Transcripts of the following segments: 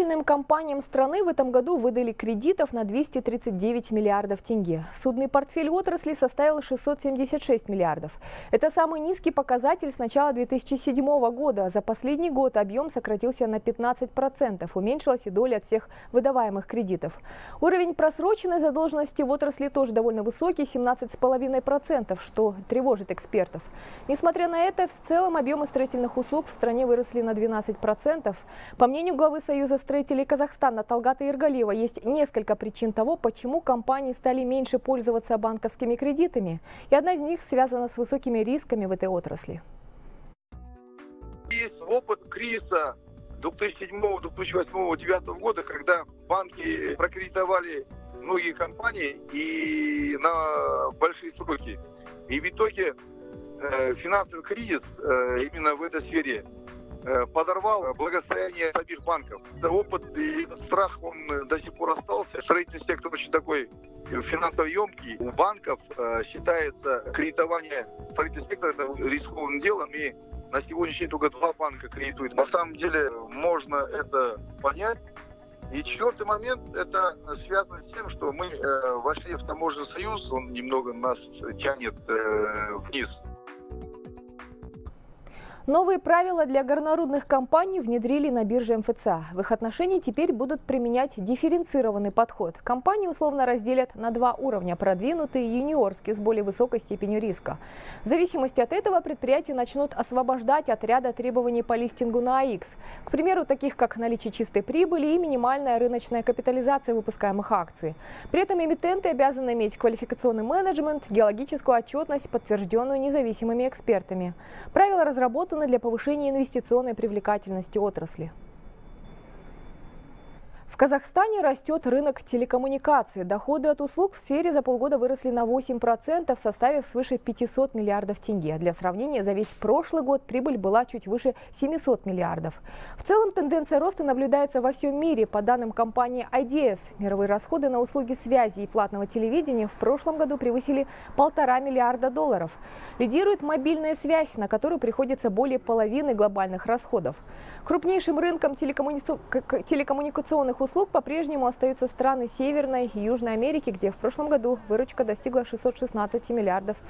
строительным компаниям страны в этом году выдали кредитов на 239 миллиардов тенге. Судный портфель отрасли составил 676 миллиардов. Это самый низкий показатель с начала 2007 года. За последний год объем сократился на 15%, уменьшилась и доля от всех выдаваемых кредитов. Уровень просроченной задолженности в отрасли тоже довольно высокий – 17,5%, что тревожит экспертов. Несмотря на это, в целом объемы строительных услуг в стране выросли на 12%. По мнению главы Союза строителей Казахстана Талгата Ергалиева, есть несколько причин того, почему компании стали меньше пользоваться банковскими кредитами. И одна из них связана с высокими рисками в этой отрасли. Есть опыт кризиса 2007, 2008, 2009 года, когда банки прокредитовали многие компании и на большие сроки. И в итоге финансовый кризис именно в этой сфере подорвал благосостояние самих банков. Опыт и этот страх, он до сих пор остался. Строительный сектор очень такой финансово емкий. У банков считается кредитование строительного сектора это рискованным делом, и на сегодняшний день только 2 банка кредитуют. На самом деле можно это понять. И четвертый момент, это связано с тем, что мы вошли в таможенный союз, он немного нас тянет вниз. Новые правила для горнорудных компаний внедрили на бирже МФЦА. В их отношении теперь будут применять дифференцированный подход. Компании условно разделят на 2 уровня – продвинутый и юниорский с более высокой степенью риска. В зависимости от этого предприятия начнут освобождать от ряда требований по листингу на АИКС. К примеру, таких как наличие чистой прибыли и минимальная рыночная капитализация выпускаемых акций. При этом эмитенты обязаны иметь квалификационный менеджмент, геологическую отчетность, подтвержденную независимыми экспертами. Правила разработаны для повышения инвестиционной привлекательности отрасли. В Казахстане растет рынок телекоммуникаций. Доходы от услуг в сфере за полгода выросли на 8%, составив свыше 500 миллиардов тенге. Для сравнения, за весь прошлый год прибыль была чуть выше 700 миллиардов. В целом тенденция роста наблюдается во всем мире. По данным компании IDS, мировые расходы на услуги связи и платного телевидения в прошлом году превысили $1,5 миллиарда. Лидирует мобильная связь, на которую приходится более половины глобальных расходов. Крупнейшим рынком телекоммуникационных услуг по-прежнему остаются страны Северной и Южной Америки, где в прошлом году выручка достигла $616 миллиардов.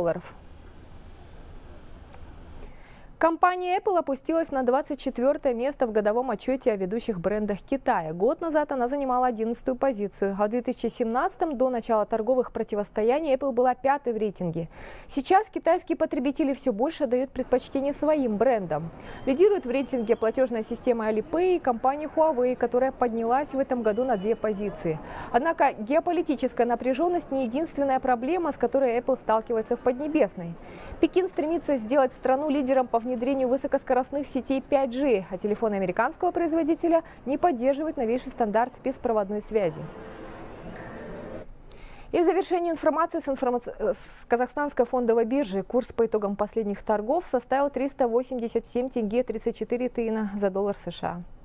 Компания Apple опустилась на 24 место в годовом отчете о ведущих брендах Китая. Год назад она занимала 11-ю позицию, а в 2017 до начала торговых противостояний Apple была 5-й в рейтинге. Сейчас китайские потребители все больше дают предпочтение своим брендам. Лидирует в рейтинге платежная система Alipay и компания Huawei, которая поднялась в этом году на 2 позиции. Однако геополитическая напряженность не единственная проблема, с которой Apple сталкивается в Поднебесной. Пекин стремится сделать страну лидером по внедрению высокоскоростных сетей 5G, а телефоны американского производителя не поддерживают новейший стандарт беспроводной связи. И в завершении информации с Казахстанской фондовой биржи. Курс по итогам последних торгов составил 387 тенге 34 тыйна за доллар США.